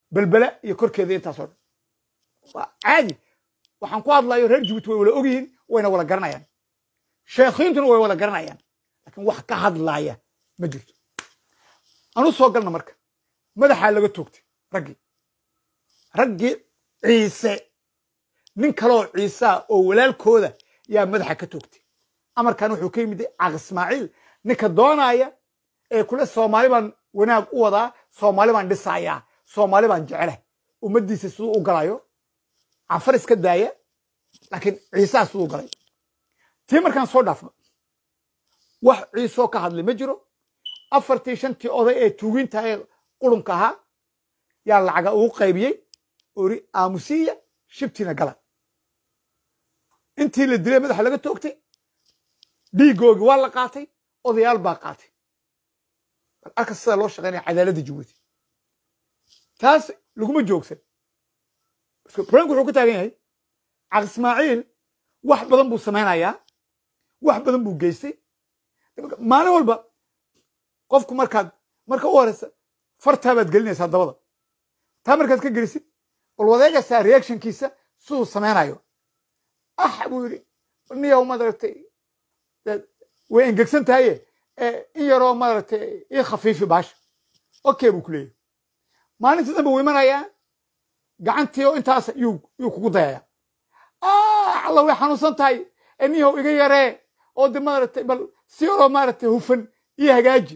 بلبلة يكر كذا تصور عادي waxaan ku hadlayo reer Djibouti way wala ogyihiin wayna wala garanayaan sheekhiintuna way wala garanayaan laakiin wax ka hadlaya ma jirto anu soo galna marka madaxa laga toogtay raggi ciise nin kale oo ciise oo walaalkooda yaa madaxa ka toogtay amarkan wuxuu ka yimid Aq Ismaaciil ninka doonaya ee kula Soomaali baan wanaag u wadaa Soomaali baan dhisaya Soomaali baan jecelahay ummadiisa sidoo u galayo عفر اسك داية لكن عيسى سوق قلي تيمر كان صور دافع وح عيسى كهذا اللي مجرو أفرتيشن تي أوضاع توجين تاي قرن كها يلا عجا وقيبيه وري أمسية شبتنا قلا أنتي اللي دري مده حلقة توقتي دي جوج ولا قاتي أوضاع الباقاتي الأكس لوش غني عدالة جوتي تاس لقوم جوكسه برانكو wuxuu ku taagan yahay Aq Ismaaciil wax badan buu sameeynaya wax badan buu geystay maalin walba qofku marka u horeysa farta baad gelinaysaa dabada taa markaad ka gelisid wal wadeega sa reactionkiisa suu sameynayo buu yiri niyow madartay way engegsan tahay in yaroo madartay ii khafiifi baash okay buu kuleeyay maalintii dambe wuu imanaya gacantiyo intaas yuu kugu dayaya alla way xanuunsan tahay aniyo iga yaree oo dimaartay bal si yaro maartay hufan iyo hagaaji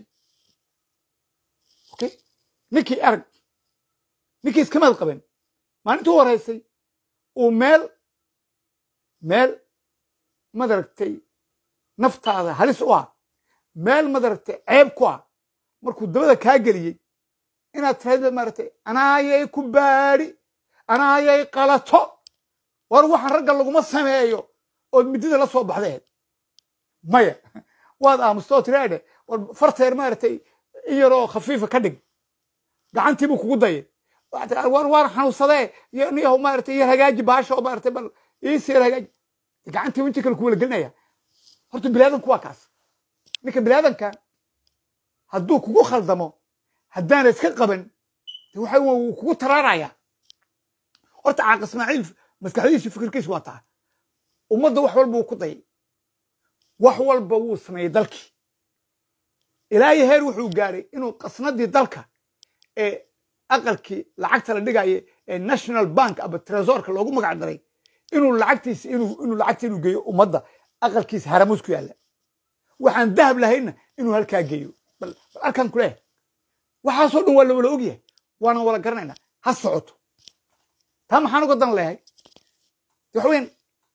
okay niki arag niki iskamaad qaban maalintii horeysay oo meel madartay naftaada halis u ah meel madartay ceeb ku ah markuu dabada ka galiyay inaad tahay maartay anaayay ku baari أنا يا قلتو وأروح الرجل لقوم السمايو والمدينة لا صوب بعدين مايا وهذا مستوى رادة والفرتير مارتي يرو خفيفة كدق قعنتي بوك قضية وار حنوصلي يعني هو مارتي يرهجاج باشا ومارتي بل يصير هجاج قعنتي وانت كل كول قلنا يا هرتو بلادن كواكاس نك بلادن كان هدوك وخل دمو هدان اسك قبن وحو كو تراريا horta Aq Ismaaciil maskaxdiisa fikirkiisa waa taa ummadda wax walba uu ku day wax walba uu sameeyay dalkii ilaahay heer wuxuu gaaray inuu qasnadii dalka ee aqalkii lacagta la dhigay ee National Bank aba Treasurka loogu magac daray inuu lacagtiisa inuu geeyo ummadda aqalkiisa haramus ku yaala waxaan dahab lahayna inuu halka geeyo bal arkan kule waxa soo dhan wala ogyahay waana wala garanayna ha socoto تام حانو قدام لهاي يحوين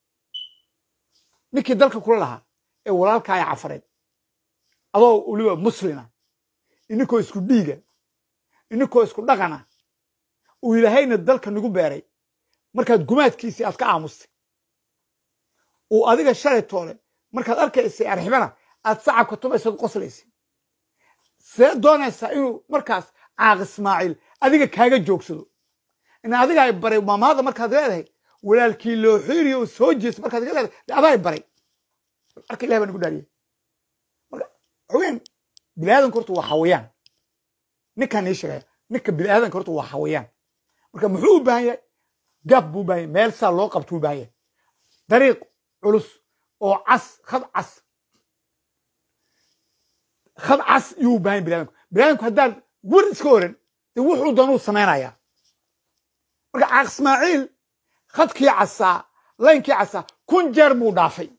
نكي دالك كلها ولالك يا عفرين أضو وليبا مسلمة إنكو يسكو ديجا إنكو يسكو دغانا وإلهينا دالك نقو باري مركز قمات كيسي أسكا عاموسي وأديك الشارع طولي مركز أركيسي أرحبانا أتساعة كتوبة يسكو قصليسي سيدونا يساعينو مركز Aq Ismaaciil أديك كايغا جوكسدو إن هذا جاي بري ما هذا مركز هذا ولا الكيلو حيري وسوجس مركز هذا لا هذا بري أكيد لا بنقول عليه وين بلادن كرت وحويان نكان إيش نك بلادن كرت وحويان مركز محبوب هاي جابوا باي مالسا لوقب تو باي طريق علوس أو خد عس يو باي بلادن هذا ورد سكورن توحوا ضنو سمينايا مركز Aq Ismaaciil خدكي عسا لينكي عسا كون جربو دافي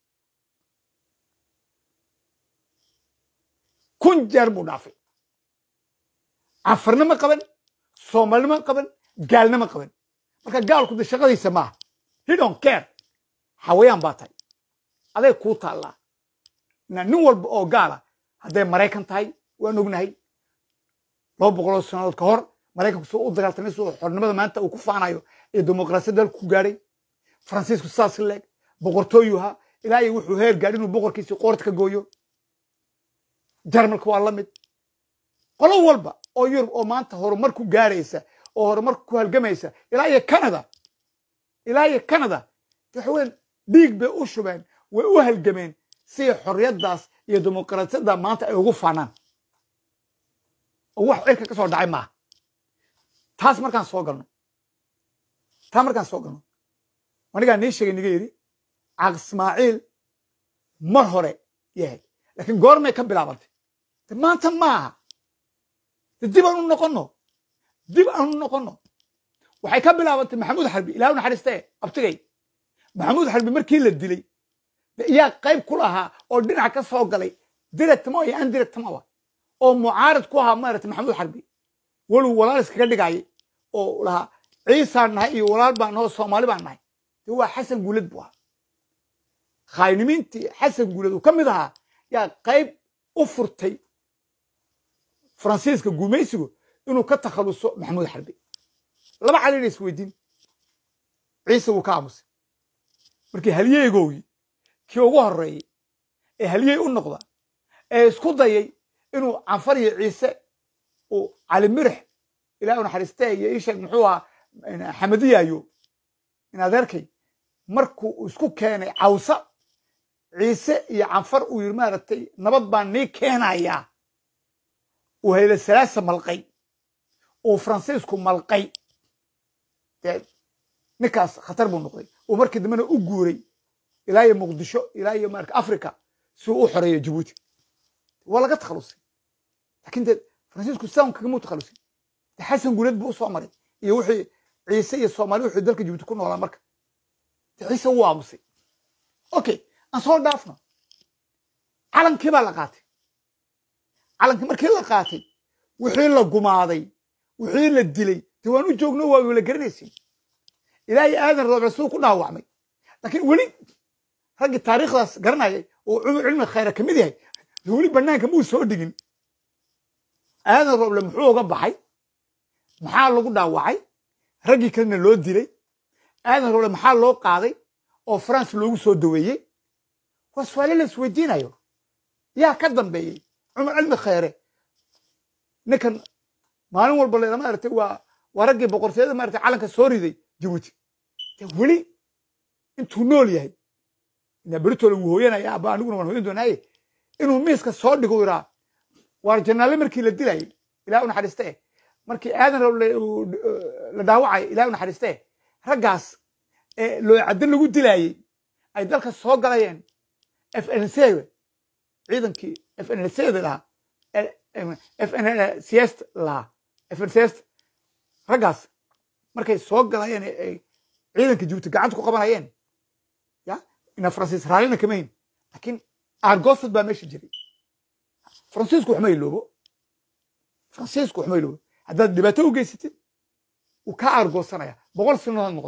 كون جربو دافي عفرنا ما قبل صومالنا ما قبل قالنا ما قبل مركز قالوا كده شغل يسماه he don't care حويان باطي هذا كوتا الله نول أو قاله هذا مريكان تاي ونقنهي لو بقولوا سنة كهر مريكان سو دغالتني سو xornimada maanta uu ku faanayo ee dimuqraasiyadda ku gaaray Francisco Saasleg boqortooyuha ilaahay wuxuu heer gaarin inuu boqorkiisa qoorta ka gooyo Jarmalku waa la mid qolo walba oo Yurub oo maanta horumar ku gaaraysa oo horumar ku halgamaysa ilaahay Canada waxaan dhiig bay u shubeen way u halgameen si xorriyadaas iyo dimuqraasiyadda maanta ay ugu faanaan wax cirka ka soo dhacay ma taas markaan soo galno anigaa nii sheegay niga yidhi caaq ismaaciil mar hore yahay laakiin goormay ka bilaabantay de maanta maaha de dib aan u noqonno waxay ka bilaabantay maxamuud xarbi ilaahu naxariistee abtigay maxamuud xarbi markii la dilay de iyaa qayb ku lahaa oo dhinac ka soo galay directma iyo indirectmaba oo mucaarad ku ahaa maaragtay maxamuud xarbi walow walaal iskaga dhigayay oo lahaa ciisaan nahay iyo walaal baan nahay oo soomaali baan nahay de waa xasan guulad buu ahaa khaynimiintii xasan guulad uu ka mid ahaa yaa qayb u furtay faransiiska gumaysigu inuu ka takhaluso maxamuud xarbi laba caliina isweydiin ciise wuu ka aamusay markii halyeegoogii kii ugu horreeyey ee halyey u noqda ee isku dayay inuu canfar iyo ciise uu cali mirix ilaahu naxariistee iyo ii sheeg muxuu ahaa xamadiyaayo in adeerkay markuu isku keenay cawsa ciise iyo canfar uu yidhi maaragtay nabad baan nii keenayaa uu hayle salaasa malqay uu faransiisku malqay dee ninkaas khatar buu noqday uu markii dambena u guuray ilaa iyo muqdisho ilaa iyo maarka africa si uu u xoreeyo jabuuti waa laga takhalusay laakiin dee faransiisku sidan kagamuu takhalusin de xasan guulad buu u soo maray iyo wixii ciise iyo soomaali wuxuu dalka jabuuti ku noolaa marka de ciise wuu aamusay okay aan soo dhaafno calankii baa la qaatay calankii markii la qaatay wixii la gumaaday wixii la dilay dee waan u joogno waa la garanaysin ilaahay aadan rooble siduu ku dhaawacmay laakiin weli raggii taariikhdaas garanayay oo cumar cilmi khayra ka mid yahay weli bannaanka muu soo dhigin aadan rooble muxuu uga baxay maxaa lagu dhaawacay raggii kalena loo dilay aadan rooble maxaa loo qaaday oo France loogu soo daweeyey waa su'aalo la isweydiinayo yaa ka dambeeyey cumar cilmi khayre ninkan maalin walba leeda maaragtay waa raggii boqortooyada maaragtay calanka soo riday jabuuti dee weli intuu nool yahay ina beritooda wuu hooyanaya aba aniguna waan hooyan doonaaye inuu miiska soo dhigo iraa waar janaale markii la dilayay ilaah u naxariistee markii aadan la dhaawacay ilaah u naxariistee raggaas ee loo caddan lagu dilaayey ay dalka soo galayeen FNC ciidankii FNC lahaa FNCS lahaa FNCS raggaas markay soo galayeen ay ciidanka jabuuti gacanta ku qabanayeen ya ina faransiis raallina kama hin laakiin aargoosad baa meesha jiray faransiisku waxma iloobo haddaad dhibaato u geysatid uu ka aargoosanaya 100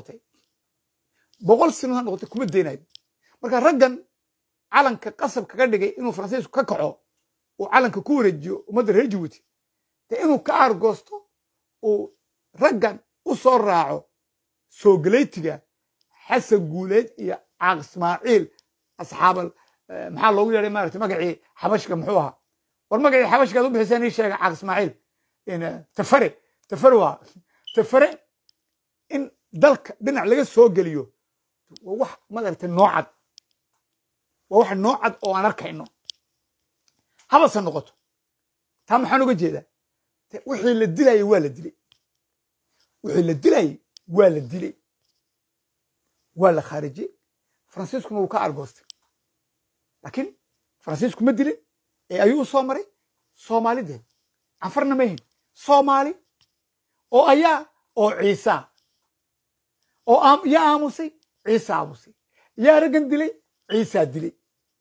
sanadood noqotay kuma daynayo marka raggan calanka qasab kaga dhigay inuu faransiisku ka kaco uu calanka ku wareejiyo ummadda reer jabuuti dee inuu ka aargoosto uu raggan u soo raaco soo galaytiga xasan guuleed iyo caaq ismaaciil asxaabal maxaa loogu yeedhay maaragtay magacii xabashka muxuu ahaa war magacii xabashkaad u bixiseen ii sheega caaq ismaaciil tafare in dalka dhinac laga soo geliyo waa wax maaragtay noocad waa wax noocad oo aan arkayno habase noqoto taa maxaan uga jeedaa wixii la dilayay waa la dilay waa la khaarijiyey faransiiskuna wuu ka argoostay laakiin faransiisku ma dilin ee ayuu u soo maray soomaalideed canfarna ma ahin soomaali oo ayaa oo ciisa oo yaa aamusay ciisa aamusay yaa raggan dilay ciisaa dilay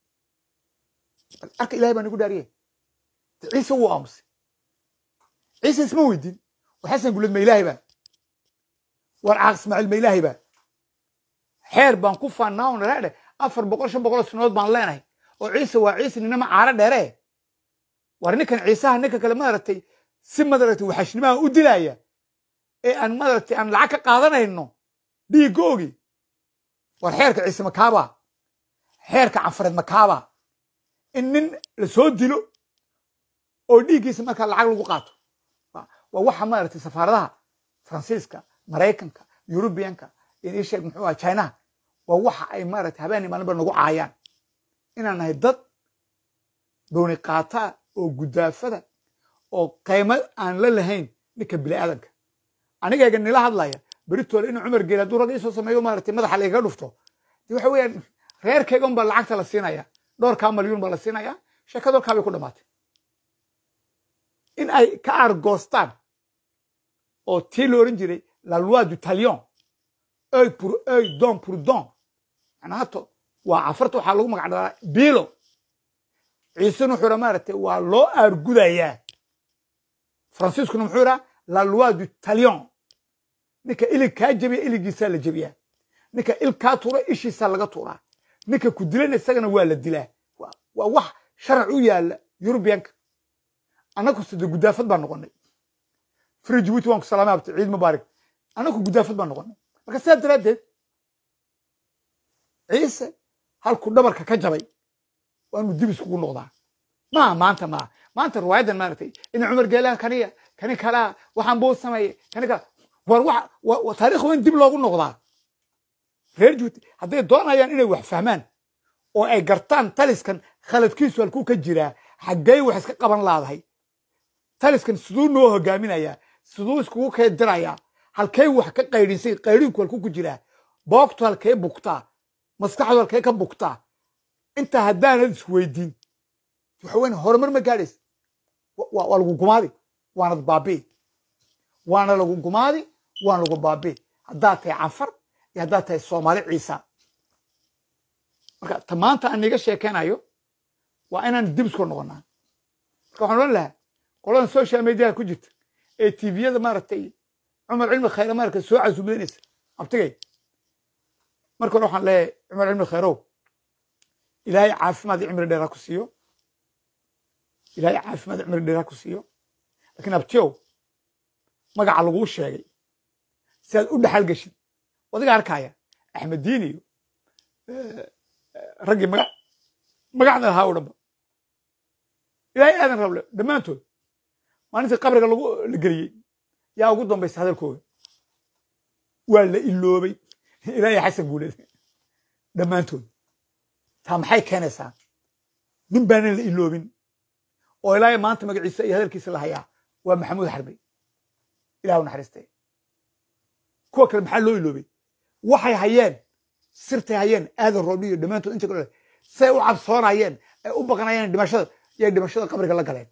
arka ilahay baa nagu dhaariye ciise wuu aamusay ciise isma weydiin war xasan guuled ma ilaahay baa war caaq ismaaciil ma ilaahay baa xeer baan ku faannaa on dhaadhe 400 500 sanadood baan leenahay oo ciise waa ciise ninama caaro dheere war ninkan ciisaha ninka kale maaragtay si madaragtay waxashnimaha u dilaya ee aan madaragtay aan lacag ka qaadanayno dhiigoogi war xeerka ciise makaaba xeerka canfareed makaaba in nin la soo dilo oo dhiiggiisa markaa lacag lagu qaato waa waxa maaragtay safaaradaha faransiiska maraykanka yurubiyanka in sheeg muxuu ahaa china waa waxa ay maaragtay habeenii maalinba nagu caayaan inaan nahay dad dooni qaataa oo gudaafada oo qiimo aan la lahayn ninka bini'aadanka aniga nila hadlaya beritool in Cumar Geel haduu rag isoo sameeyo maartay madaxa laga dhufto waxa weeyaan reerkayga un baa lacagta la siinaya dhowr milyan baa la siinaya shakado ka bay ku dhamaatay in ay ka argostaan oo tii la oran jiray la loi du talion œil pour œil dent pour dent anato waa afarta waxa lagu magacdhaa bilo ciise nuxuu ramaartay waa loo argudaya Francisco nuxuu la loi du talion ninka ilig ka jabiya iligiisa la jabiya ninka il ka tuura ishiisa laga tuura ninka ku dilan isagana waa la dilaa waa wax sharci u yaala Europeanka anaku sidoo gudaafad baan noqonay فريج ويت وانك سلامات عيد مبارك انا كو غدافد بان نقون marka saad daradeed ciise halku dhabarka ka jabay waanu dib isku noqdaa maanta riwaayadan maartay in Cumar Geelaan kani kala waxaan buu sameeyay kani kala war taariikh weyn dib loogu noqdaa reer Djibouti haday doonayaan inay wax fahmaan oo ay gartaan taliskan khaladkiisu halku ka jira xaggay wax iska qaban laadahay taliskan sidoo noo hogaaminaya sidoo isku ka diraya halkay wax ka qaydisay qaydinku halku ku jira boogto halkay bugtaa maskaxdu halkay ka bugtaa inta hadaan isweydiin waxa weyn horumar ma gaadhays waa lagu gumaadi waana lagu gumaadi waana lagu baabi hadaa tay Afar iyo hadaa tay Soomaali Ciisa marka tamaanta aniga sheekanayo waa inaan dib isku noqonaa marka waxaan leeyahay qolan social media ku jirta ee TV-yada maartay Cumar Cilmi Khayr marka soo casuubaynaysa abtigay marka waxaan leeyahay Cumar Cilmi Khayrow ilaahay caafimaad cimri dheer ku siiyo ilaahay caafimaad cimri dheer ku siiyo laakiin abtiyow magaca lagu sheegay si aad u dhaxal gashid wadiga arkaya Axmed Diini ragii magacda ha u dhaba ilaahay aadan rable dhamaantood maalintii qabriga lagu galiyay yaa ugu dambeysay hadalkooda waa la iloobay ilaahay xasan guuleed dhamaantood taa maxay keenaysaa nin baan la iloobin oo ilaahay maanta magaciisa iyo hadalkiisa la hayaa waa Maxamuud Xarbi ilaahu naxariistay kuwa kale maxaa loo iloobay waxay hayeen sirtay hayeen aadan roodhiyo dhamaantood inta kale say u cabsoonayeen ay u baqanayeen dhimashada qabriga la galeen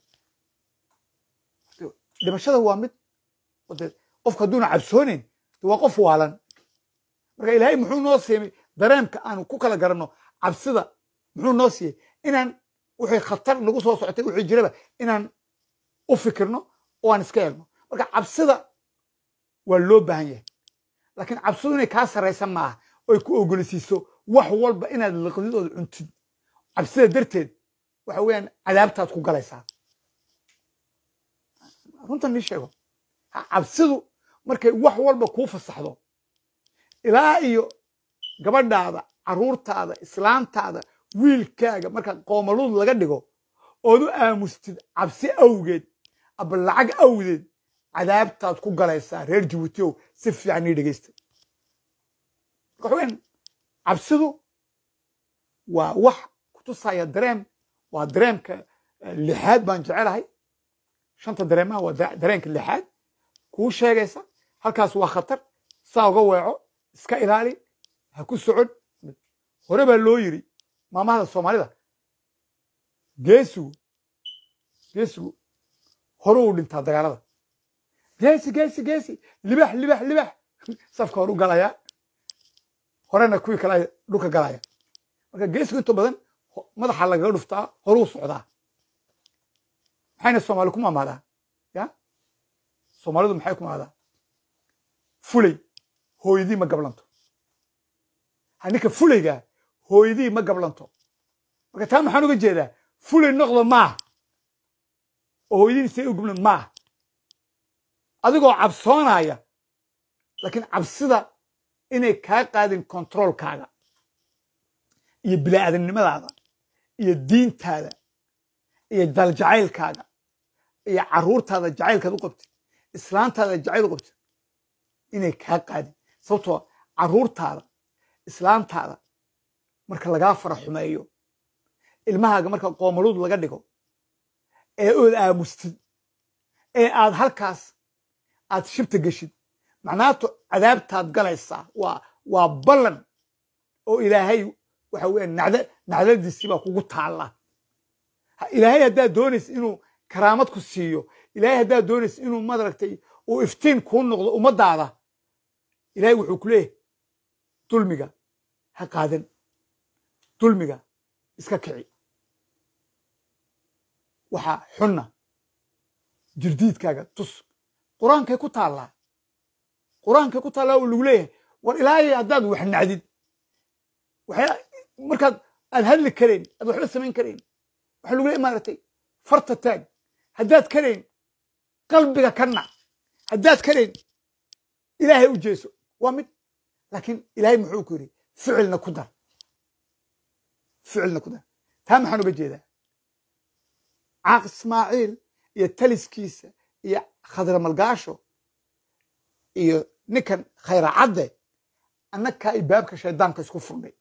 dhimashada waa mid qofka duuna cabsoonin waa qof waalan marka ilaahay muxuu noo siiyay dareemka aan ku kala garanno cabsida muxuu noo siiyay inaan wixii khatar nagu soo socotay wixii jiraba inaan u fikirno oo aan iska eegno marka cabsida waa loo baahan yahay laakiin cabsidu inay ka sareysan ma aha oo ku ogolisiiso wax walba inaad liqdidooda cuntid cabsida darteed waxa weeyaan cadaabtaad ku galaysaa runtan ni sheego cabsidu markay wax walba ku fasaxdo ilaa iyo gabadhaada caruurtaada islaantaada wiilkaaga marka qoomaluud laga dhigo oo u aamustid cabsi awgeed aba lacag awgeed cadaabtaad ku galaysaa reer Djibouti si fiican dhageysta waxaan cabsidu waa wax ku tusaya dareem waa dareemka lixaad baan jecelahay shanta dareemaha waa dareenka lixaad ku sheegaysa halkaas waa khatar saa uga weeco iska ilaali ha ku socod hore baa loo yiri maamada Soomaalida geesigu hore u dhintaa dagaalada geesi libax safka hore u galaya horena kuwii kale dhulka galaya marka geesigu inta badan madaxa laga dhuftaa hore u socdaa maxayna Soomaali ku maamada ya Soomaalidu maxay ku maamada fulay hooyadii ma gablanto hanika fulayga hooyadii ma gablanto marka taa maxaan uga jeedaa fulay noqdo ma hooyadii say u gablan ma adigoo cabsoonaya laakiin cabsida inay ka qaadin controlkaaga iyo bilaadanimadaada iyo diintaada iyo daljacaylkaaga iyo caruurtaada jacaylkaad u qabtay islaantaada jacayl u qabtay inay ka qaadin sababtoo caruurtaada islaantaada marka laga faraxumeeyo ilmahaaga marka qoomaluud laga dhigo ee aad aamustid ee aad halkaas aad shibta gashid معناته عذابتاد قليسا وبلن أو إلهي وحوين نعدد السباق وقطع الله إلهي هدا دونس إنه كرامتك السيو إلهي هدا دونس إنه مدركتي وإفتين كون نقض ومدى هذا إلهي وحكليه تلميقا هكذا تلميقا إسكا كعي وحا حنا جرديد كاقا تص قرآن كي كتا الله قرآن كي كتا الله ولوليه والإلهي هداد وحنا عديد وحيا مركز الهدل كرين أدو حلو السمين كرين وحلو ليه مالتي فرط التاج هداد كرين قلبك كنا هداد كرين إلهي وجيسو وامد لكن إلهي محوكوري فعلنا كدر تام حنو بجيدا عاق إسماعيل يتلس كيسة يا خضر ملقاشو يا نكن خير عدى أنك إبابك شيطان كسكو فرني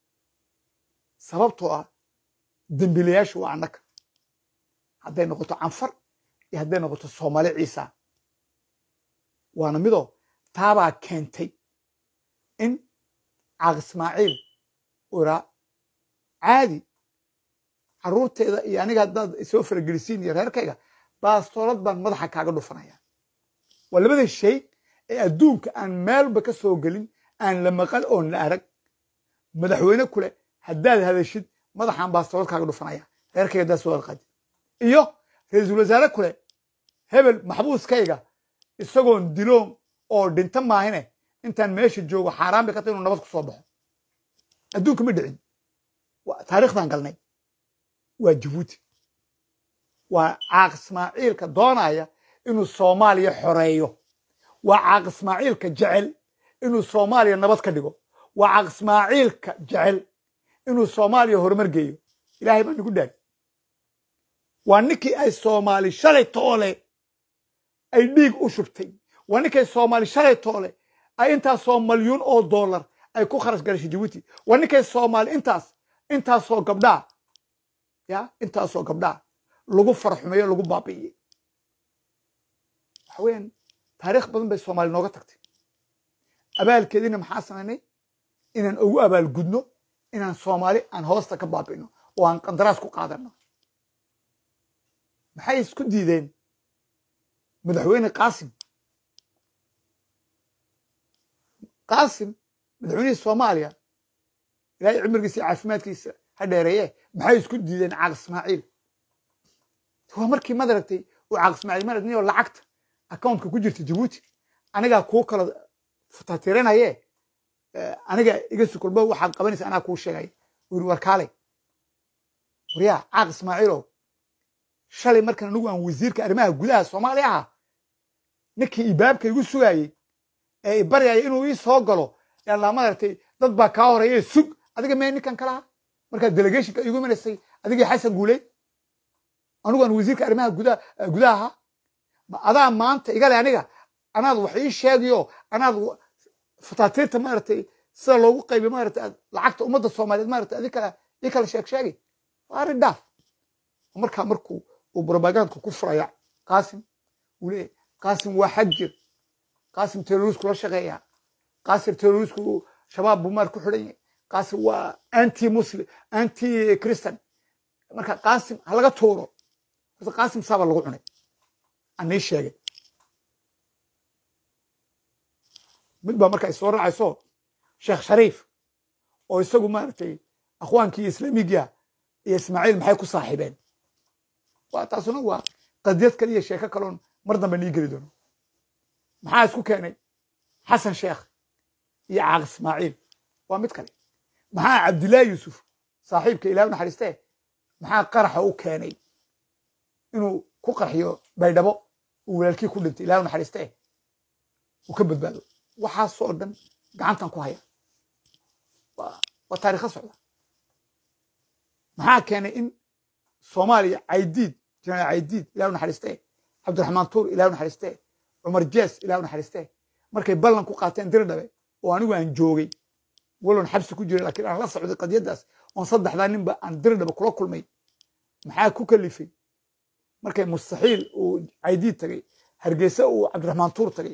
سببتو دنبلياش وعنك هدين نقطة عنفر هدين نقطة الصومالي عيسى وانا ميدو تابع كنتي إن عاق إسماعيل ورا عادي عروت يعني قاعد يسوفر الجلسين يرهركيga باستورد بان مدحا kaaga dhufanaya wala bada shay ee adduunka aan meelba ka soo galin aan la maqal oo la arag madaxweyne kule hadaad hadashid madaxan baastorad kaaga dhufanaya reerkayga daas wada qad iyo ra'iisul wasaare kule hebel maxbuuskayga isagoon diloon oo dhinta maahine intaan meesha joogo xaraam ka tahay inuu nabad ku soo baxo adduunka ma dhicin taariikhdan galnay waa Djibouti waa caaq Ismaaciilka doonaya inuu Soomaaliya xoreeyo waa caaq Ismaaciilka jecel inuu Soomaaliya nabad ka dhigo waa caaq Ismaaciilka jecel inuu Soomaaliya horumar geeyo ilaahay baan ugu dhaag waa ninkii ay Soomaali shalay toole ay dhiig u shubtay waa ninkii Soomaali shalay toole ay intaas oo malyan oo dollar ay ku kharash galashay Djibouti waa ninkii Soomaali intaas oo gabdha ya intaas oo gabdha lagu farxumeeyo lagu baabi'iyay haween taariikh badan bay Soomaali nooga tagtay abaalkeedina maxaa sameynay inaan ugu abaal gudno inaan Soomaali aan hoosta ka baabi'ino oo aan qandaraas ku qaadano maxay isku diideen madaxweyne qaasim madaxweyne Soomaaliya ilaahay cimrigiisa caafimaadkiisa hadheereeye maxay isku diideen caaq Ismaaciil waa markii madaragtay oo caaq Ismaaciil maradniyo lacagta accountka ku jirta Djibouti aniga ku kala fatatiranaye aniga iga sukulba waxaan qabanaysa anaa ku sheegay warkaale wariya caaq Ismaaciilo shalay markan anigu aan wasiirka arrimaha gudaha Soomaaliya ah ninkii ibaabka igu sugayay ee baryay inuu ii soo galo yalla madaragtay dad baa ka horeeyay sug adiga ma ninkan kala marka delegationka igu mareysay adiga Xasan Guuley anigu aan wasiirka arrimaha gudaha ma adaa maanta iga leh anaad wax ii sheegayo anaad fataatiirta maartay sida loogu qaybiyo maartay lacagta ummadda Soomaaliyeed maartay adiga kala sheegay waaridda markuu uu propaganda ku furaya qaasim waa xajir qaasim terrorist kula shaqeeya qaasim terrorist ku shabaab bumar ku xidhan qaasim waa anti muslim anti christian marka qaasim halaga tooro qaasim saaba lagu cunay anay sheegay mid ba marka soo raacayso Sheekh Shariif oo isagu maartay akhwaankii islaamiga iyo Ismaaciil maxay ku saaxiibeen waa taasuna waa qadiyad kaliya sheeko kaloon mar dambe nii geli doono maxaa isku keenay Xasan Sheekh iyo caaq Ismaaciil waa mid kale maxaa Cabdullaahi Yuusuf saaxiibka Ilaahay naxariistay maxaa qaraxa u keenay inuu ku qarxiyo baydhabo uu walaalkii ku dhintay Ilaahay naxariistay uu ka badbaado waxa soo dhan gacantan ku haya waa taariikh socda maxaa keenay in Soomaaliya General Caydiid Ilaahay naxariistay Cabdiraxmaan Tuur Ilaahay naxariistay Umar Jees Ilaahay naxariistay markay ballan ku qaateen Dirdhabe oo anigu aan joogay waloon xabsi ku jiray laakiin aan la socday qadiyadaas oo saddexda ninba aan Dirdhabe kula kulmay maxaa ku kalifay markay mustaxiil uu Caydiid tagay Hargeysa uu Cabdiraxmaan Tuur tagay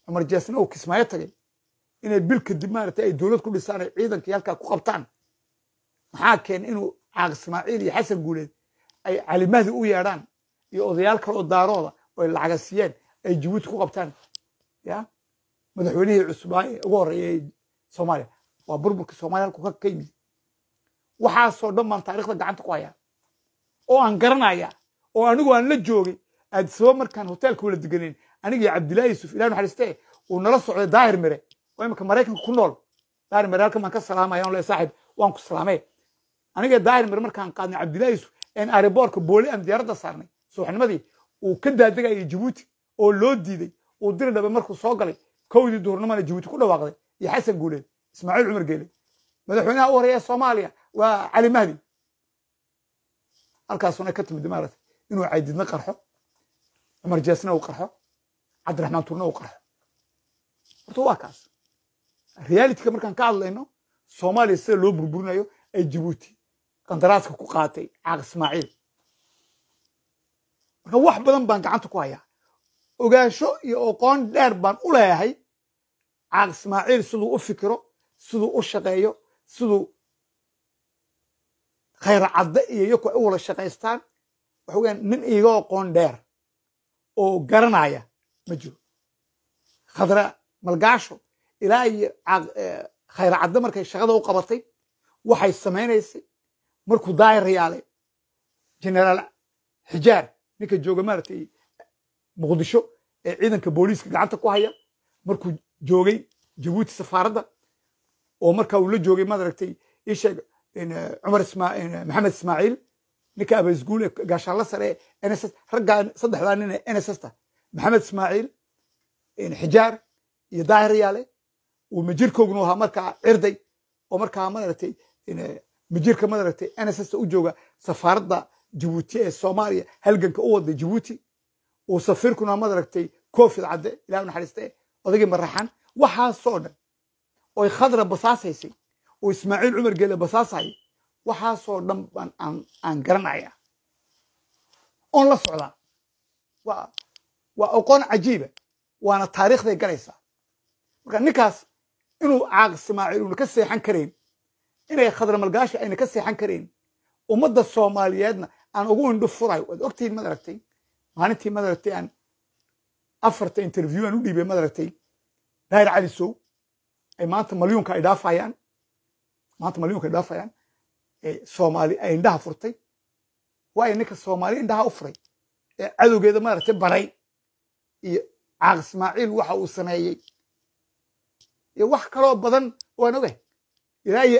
cumar jeesna uu kismaayo tagay inay bil kadib maaragtay ay dowlad ku dhisaan ay ciidankii halkaa ku qabtaan maxaa keen inuu caaq ismaaciil iyo xasan guuleed ay cali mahdi u yeedhaan iyo odayaal kale oo daarooda oo ay lacaga siiyeen ay jabuuti ku qabtaan ya madaxweynihii cusbaa ee ugu horreeyay soomaaliya waa burburkii soomaaliya halku ka yimid waxaasoo dhan baan taariikhda gacanta ku hayaa oo aan garanaya oo anigu aan la joogay aad sabab markaan hoteelka wala deganeen aniga iyo cabdilaahi yusuf ilaahi naxariistee uu nala socday daahir mire oo imika maraykanka ku nool daahir mire halkan baan ka salaamaya on le saaxiib waan ku salaamay aniga daahir mire markaan qaadnay cabdilaahi yusuf een aeroboortka booli aan diyaaradda saarnay subaxnimadii uu ka daadegayay jabuuti oo loo diiday uu diri dhabe markuu soo galay kowdii duhurnimana jabuuti ku dhawaaqday iyo xasan guuleed ismaaciil cumar geele madaxweynaha u horeeya soomaaliya waa cali mahdi halkaasuna ka timid maaragtay inuu caydidna qarxo cumar jeesna uu qarxo cabdiraxmaan turna uu qarxo horta waa kaas realityka markaan ka hadlayno soomaaliya sida loo burburinayo ay jabuuti qandaraaska ku qaatay caaq ismaaciil marka wax badan baan gacanta ku hayaa ogaansho iyo aqoon dheer baan u leeyahay caaq ismaaciil siduu u fikiro siduu u shaqeeyo siduu khayr cadde iyo iyaku ay u wada shaqaystaan waxa weeyaan nin iiga aqoon dheer oo garanaya ma jiro khadra malgaasho ilaa iyo khayr cadde markay shaqada u qabatay waxay samaynaysay markuu daayir yaale generaal xijaar ninka jooga maaragtay muqdisho ee ciidanka booliiska gacanta ku haya markuu joogay jabuuti safaaradda oo markaa uu la joogay maaragtay ii sheeg maxamed ismaaciil ninka abaysguul ee gaashaanla sare ee NSS raggaa saddexdaa nin ee NSS-ta maxamed ismaaciil xijaar iyo daahir yaale uu majirkoognu ahaa markaa cirday oo markaa maaragtay majirka maaragtay NSS-ta u jooga safaaradda jabuuti ee soomaaliya halganka u waday jabuuti uu safiirkuna maaragtay koofid cadde ilaahu naxariiste odagii maraxan waxaasoo dhan oy khadra basaasaysay oo ismaaciil cumar geele basaasay waxaasoo dhan baan aan garanaya oon la socdaa waa aqoon cajiiba waana taariikhday galaysaa marka ninkaas inuu caaq ismaaciil uuna ka seexan karayn inay khadra malgaashi ayna ka seexan karayn ummadda soomaaliyeedna aan ugu indho furayo waad ogtihiin madaragtay maalintii madaragtay aan 4 interview aan u dhiibay madaragtay daahir cali sow ay maanta malyuunka ay dhaafayaan soomaali ay indhaha furtay waayo ninka soomaali indhaha u furay ee cadowgeeda maaragtay baray iyo caaq ismaaciil waxa uu sameeyey iyo wax kaloo badan waan ogahay ilaahiy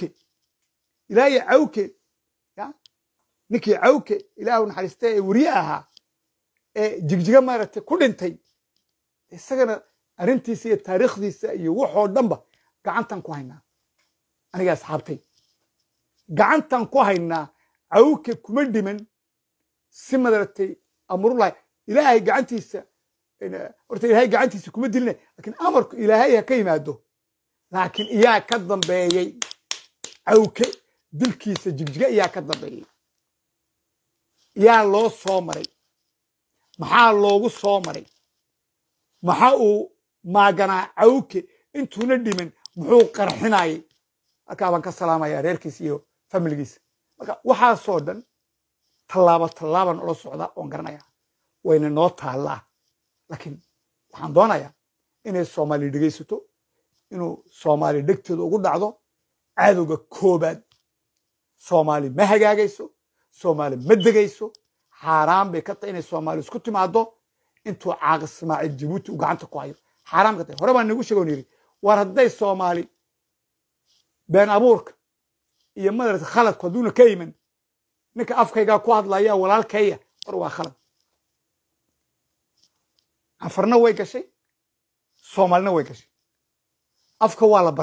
cawke ya ninkii cawke ilaahu naxariiste ee weriye ahaa ee jigjiga maaragtay ku dhintay isagana arrintiisa iyo taariikhdiisa iyo waxoo dhanba gacantan ku haynaa aniga asxaabtay gacantan ku haynaa cawke kuma dhiman si madaragtay amrulahi ilaahay gacantiisa horta ilaahay gacantiisa kuma dilina laakiin amarku ilaahay ha ka yimaado laakiin iyaa ka dambeeyey cawke dilkiisa jigjiga iyaa ka dambeeyey yaa loo soo maray maxaa loogu soo maray maxa uu maaganaa cawke intuuna dhiman muxuu qarxinayay halkaa baan ka salaamayaa reerkiisa iyo familigiisa marka waxaasoo dhan tallaabaan ula socdaa oon garanaya wayna noo taallaa laakiin waxaan doonayaa inay soomaali dhegaysato inuu soomaali dhegteeda ugu dhacdo cadowga koobaad soomaali ma hagaagayso soomaali ma degayso xaaraan bay ka tahay inay soomaali isku timaado intuu caaq ismaaciil jabuuti u gacanta ku hayo xaaraan ka tahay hore baan nagu sheegoon yidhi war hadday soomaali been abuurka iyo madarata khaladku hadduuna ka iman ninka afkaygaa ku hadlaya walaalkaya war waa khalad canfarna way gashay soomaalina way gashay afka waa la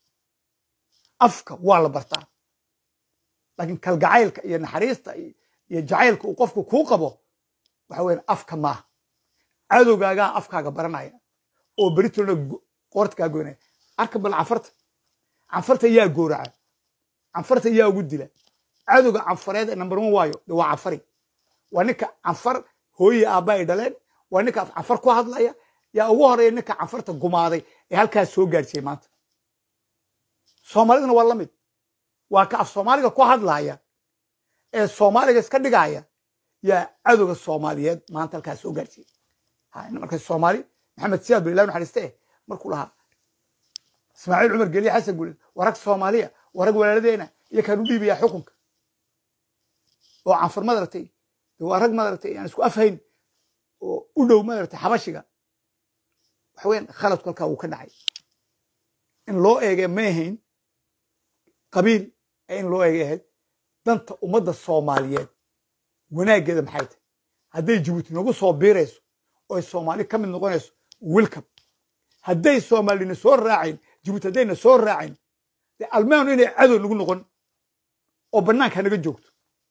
bartaa laakiin kalgacaylka iyo naxariista iyo jacaylka uu qofku kuu qabo waxa weeyaan afka maaha cadowgaagaa afkaaga baranaya oo beritona qoorta kaa goynaya arka bal canfarta yaa gooraca canfarta yaa ugu dila cadowga canfareed ee number 1 waayo waa canfari waa ninka canfar hooyii aabba ay dhaleen waa ninka canfar ku hadlaya yaa ugu horeeya ninka canfarta gumaaday ee halkaas soo gaarsiiyey maanta soomaaliduna waa la mid waa ka af soomaaliga ku hadlaaya ee soomaaliga iska dhigaya yaa cadowga soomaaliyeed maanta halkaas soo gaarsiiyey marka soomaali maxamed siyaad bin ilaahi naxariiste markuu lahaa ismaaciil cumar geliye xasan guuled warag soomaaliya warag walaaladeena iyo kan u dhiibaya xukunka oo canfar madaragtay waa rag madaragtay aan isku afhayn oo u dhow madaragtay xabashiga waxa weeyaan khaladku halkaa wuu ka dhacay in loo eegay ma ahayn qabiil ee in loo eegay ahayd danta ummadda soomaaliyeed wanaaggeeda maxay tahay hadday jabuuti nagu soo biirayso oo ay soomaali ka mid noqonayso welcome hadday soomaalina soo raacayn jabuuti haddayna soo raacayn dee almaanu inay cadow nagu noqon oo bannaanka naga joogto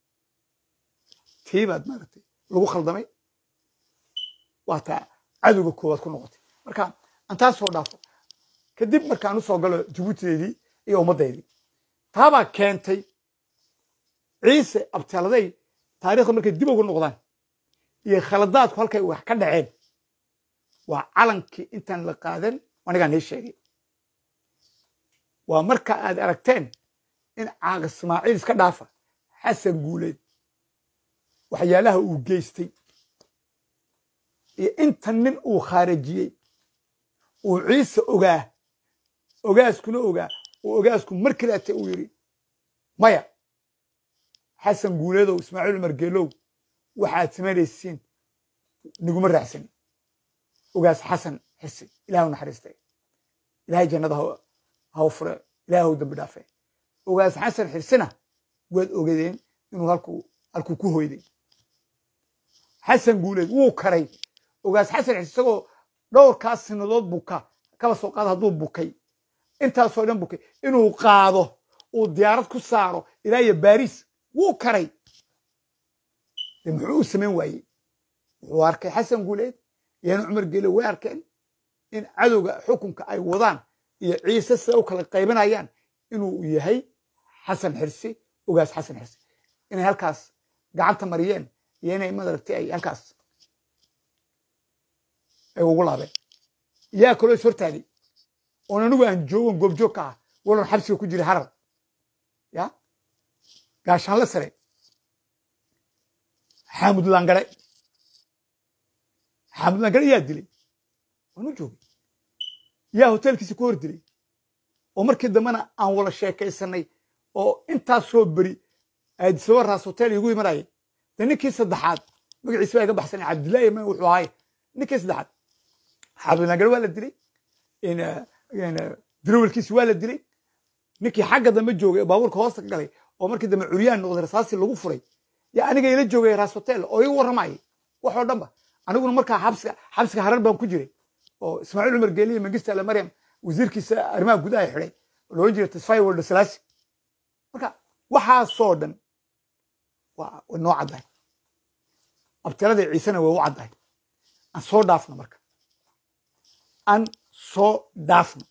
tii baad maaragtay lagu khaldamay waa taa cadowga koowaad ku noqotay marka aan taas soo dhaafo kadib markaan u soo galo jabuutideedii iyo ummaddeydii taabaa keentay ciise abtaaladay taariikhda markay dib ugu noqdaan iyo khaladaadku halkay wax ka dhaceen waa calankii intaan la qaadan anigaa nii sheegay waa marka aad aragteen in caaq ismaaciil iska dhaafa xasan guuleed waxyaalaha uu geystay iyo inta nin uu khaarajiyey uu ciise ogaa ogaaskuna ogaa uu ogaasku mar kale ate uu yidhi maya xasan guuleedow ismaaciil cumar geelow waxaad samaynaysiin niguma raacsanin ogaas xasan xirsi ilaah u naxariistay ilaahay jannada ha u fure ilaah u dambi dhaafe ogaas xasan xirsina waad ogadeen inuu halkuu ku hoyday xasan guuleed wuu karay ogaas xasan xirsi isagoo dhowrkaas sinadood buka kaba soo qaada hadduu bukay intaasoo dhan bukay inuu qaado uu diyaarad ku saaro ilaa iyo baariis wuu karay dee muxuu u samayn waayey wuxuu arkay xasan guuleed iyana cumar geele way arkeen in cadowga xukunka ay wadaan iyo ciise sida u kala qaybinayaan inuu yahay xasan xirsi ogaas xasan xirsi inay halkaas gacanta mariyeen iyo inay madaragtay ay halkaas ay ugu laabeen yaa kaloo is hortaagay oon anigu aan joogon goobjoog ka ah walon xabsiga ku jiray harar ya gaashaanla sare xaamud langare yaa dilay waanu joogay yaa hoteelkiisa ku hor dilay oo markii dambena aan wala sheekaysanay oo intaas soo beri aadisaba raas hotel igu imanayay de ninkii saddexaad magaciisa baa iga baxsanay cabdillaahi ma wuxuu ahay ninkii saddexaad xaamud langare waa la dilay dirawalkiisi waa la dilay ninkii xagga dambe joogay baabuurka hoosta ka galay oo markii dambe curyaan noqday rasaasi lagu furay yaa aniga ila joogay raas hotel oo igu warramayay waxoo dhanba aniguna markaa xabsiga harar baan ku jiray oo ismaaciil cumar geeliye mangista ala maryam wasiirkiisa arrimaha gudaha xidhay oo loolan jiray tasfay walda salaasi marka waxaasoo dhan way noo caddahay abtiradii ciisena way u caddahay aan soo dhaafno marka aan soo dhaafno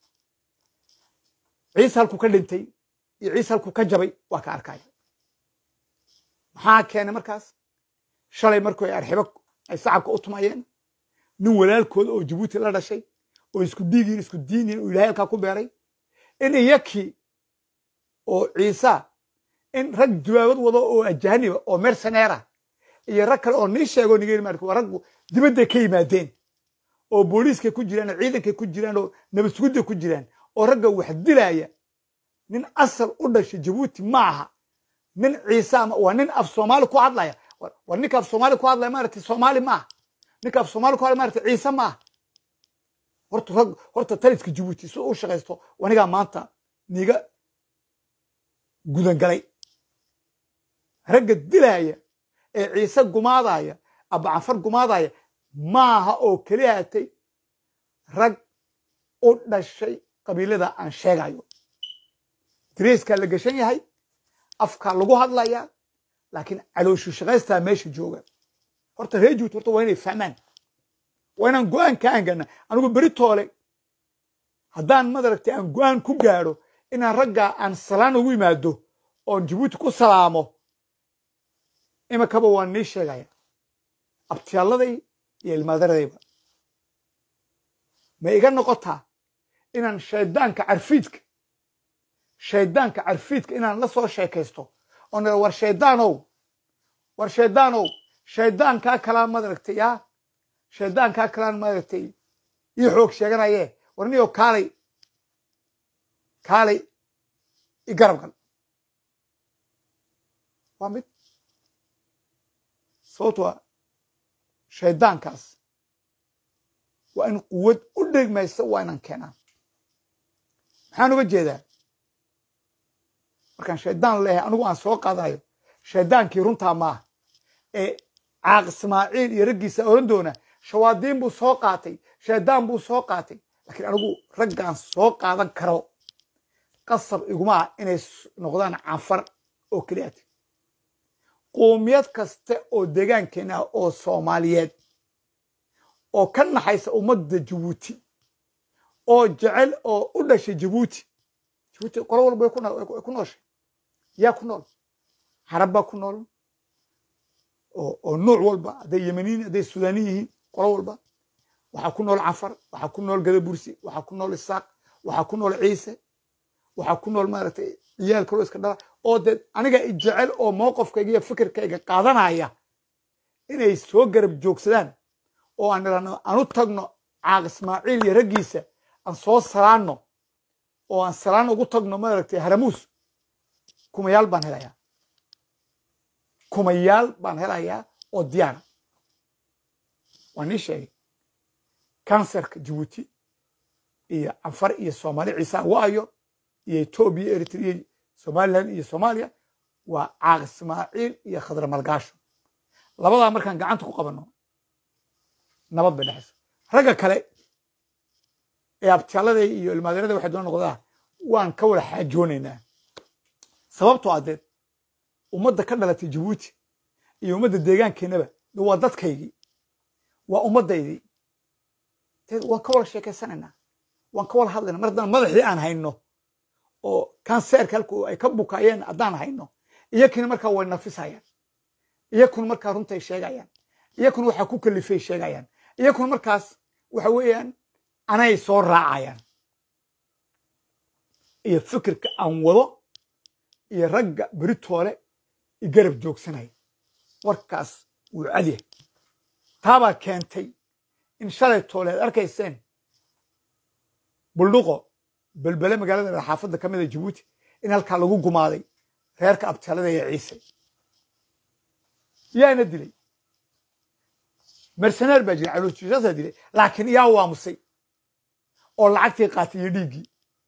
ciise halkuu ka dhintay iyo ciise halkuu ka jabay waa ka arkaya maxaa keenay markaas shalay markuu ay arxibo ay sacabka u tumayeen nin walaalkooda oo jabuuti la dhashay oo isku dhiigiin isku diiniin uu ilaahay halkaa ku beeray in iyakii oo ciisa in rag jawaabad wado oo ajahaniba oo merceneera iyo rag kale oo nii sheego nigeen maarka waa raggu dibadday ka yimaadeen oo booliiskay ku jiraan oo ciidankay ku jiraan oo nabad sugidday ku jiraan oo ragga wax dilaya nin asal u dhashay jabuuti ma aha nin ciise ama waa nin af soomaali ku hadlaya war ninka af soomaali ku hadlaya maaragtay soomaali maaha ninka af soomaali ku hadlaya maaragtay ciise maaha horta taliska jabuuti si u shaqaysto wanigaa maanta niga gudangalay ragga dilaya ee ciise gumaadaya aba canfar gumaadaya maaha oo keliya hatay rag u dhashay qabiilada aan sheegayo diriiskaa la gashan yahay afkaa lagu hadlayaa laakiin calooshu shaqaystaa meesha jooga horta reer jabuuti horta waa inay fahmaan waa inaan go-aan ka angana anigu beri toole haddaan madaragtay aan go-aan ku gaadho inaan raggaa aan salaan ugu yimaado oon jabuuti ku salaamo imikaba waan nii sheegaya abtiyaalladay iyo ilmaadaradayba ma iga noqotaa inaan shaydaanka carfiidka inaan la soo sheekaysto oo nira war shaydaanow shaydaankaa kalaa madaragtay yaa shaydaankaa kalaan madaragtay ii xoog sheeganaye warniyo kaalay i garab gal waa mid sababto waa shaydaankaas waa in quwad u dhegmaysta waa inaan keenaa maxaan uga jeedaa markaan shaydaan leeyahay anigu aan soo qaadanayo shaydaankii runtaa maaha ee caaq ismaaciil iyo raggiisa oran doona shawaadiin buu soo qaatay shaydaan buu soo qaatay laakiin anigu raggaan soo qaadan karo qasab iguma ah inay noqdaan canfar oo keliyaati qoomiyad kasta oo deegaankeena ah oo soomaaliyeed oo ka naxaysa ummadda jabuuti oo jecel oo u dhashay jabuuti qolo walba way ku nooshay yaa ku nool carab baa ku nool oo nuuc walba hadday yemaniin hadday sudaani yihiin qolo walba waxaa ku nool canfar waxaa ku nool gadabursi waxaa ku nool isaaq waxaa ku nool ciise waxaa ku nool maaragtay ciyaal kaloo iska dhala oo dee aniga i jecel oo mowqifkayga iyo fikirkayga qaadanaya inay soo garab joogsadaan oo aan nirano aan u tagno caaq ismaaciil iyo raggiisa aan soo salaanno oo aan salaan ugu tagno maaragtay haramuus kumayaal baan helayaa oo diyaara waan ii sheegay kansarka jabuuti iyo canfar iyo soomaali ciisa waayo iyo etoobiya eritrea somalilan iyo soomaaliya waa caaq ismaaciil iyo khadra malgaasho labadaa markaan gacanta ku qabanno nabad bay dhexaysa ragga kale ee abtiyaalada iyo ilmaadeerada waxay doona noqdaa waan ka wada xaajoonaynaa sababtoo adeed ummadda ka dhalatay jabuuti iyo ummadda deegaankeenaba waa dadkaygii waa ummaddaydii waan ka wada sheekaysanaynaa waan ka wada hadlayna mar haddana madaxii aan hayno oo kanseerka halku ay ka bukaayeen haddaan hayno iyakina markaa way nafisayaan iyakuna markaa runtay sheegayaan iyakuna waxaa ku kalifay sheegayaan iyakuna markaas waxa weeyaan anay soo raacayaan iyo fikirka aan wado iyo ragga beritoole i garab joogsanaya warkaas wuu cadyahay taabaa keentay in shalay toole ad arkayseen buldhuqo belbele magaalada xaafadda ka mida jabuuti in halkaa lagu gumaaday reerka abtiyaalada ee ciise yaana dilay mercenaar baa jira calooshiisaasaa dilay laakiin yaa waamusay oo lacagtii qaatay iyo dhiiggii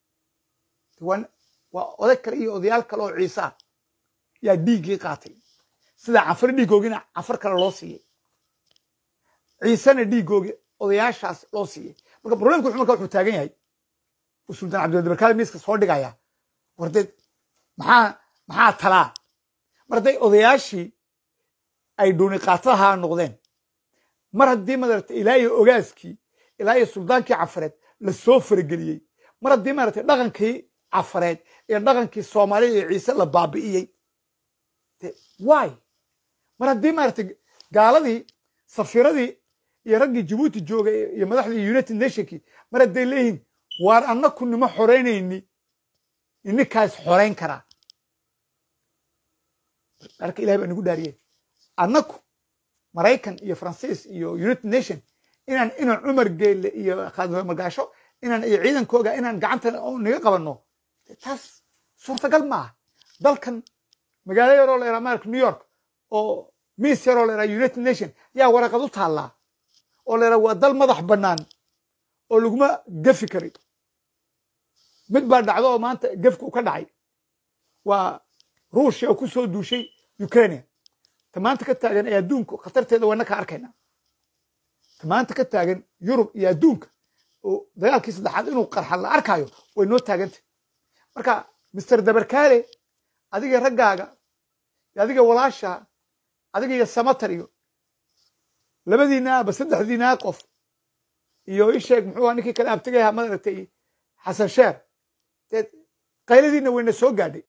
waa oday kale iyo odayaal kale oo ciise ah yaa dhiiggii qaatay sida canfar dhiiggoogina canfar kale loo siiyey ciisena dhiiggoogii odayaashaas loo siiyey marka problemku marka wuxuu taagan yahay sultaan cabdilbarkaale miiska soo dhigaya wardeed maxaa talaa mar hadday odayaashii ay dhuuni qaatadahaa noqdeen mar haddii madaragtay ilaa iyo ogaaskii ilaa iyo suldaankii cafareed la soo farageliyey mar haddii maaragtay dhaqankii cafareed iyo dhaqankii soomaalida iyo ciise la baabi'iyey why mar haddii maaragtay gaaladii safiiradii iyo raggii jabuuti joogay iyo madaxdii united nationkii mar hadday leeyihiin waar annaku nima xoreynayni ininkaas xoreyn karaa dharka ilahay baa nagu dhaariyey annaku maraykan iyo faransiis iyo united nation inaan cumar geelle iyo khadra malgaasho inaan iyo ciidankooga inaan gacanta naga qabanno taas suurtagal maaha dalkan magaalo yaroo la yaraha maarka new york oo miis yaroo la yaraha united nation yaa waraqad u taallaa oo la yaraha waa dal madax bannaan oo laguma gefi kari mid baa dhacdo oo maanta gefka u ka dhacay waa ruushia oo ku soo duushay ukraine ta maanta ka taagan ee adduunka khatarteeda wayna ka arkaynaa ta maanta ka taagan yurub iyo adduunka oo dagaalkii saddexaad inuu qarxan la arkaayo way noo taagantay marka mister dabarkaale adiga raggaaga adiga walaasha adiga iyo samatar iyo labadiina ba saddexdiina qof iyo isheeg muxuu ahaa ninkii kale abtigay ahaa madaragtay xasan sheer qayladiina wayna soo gaadhay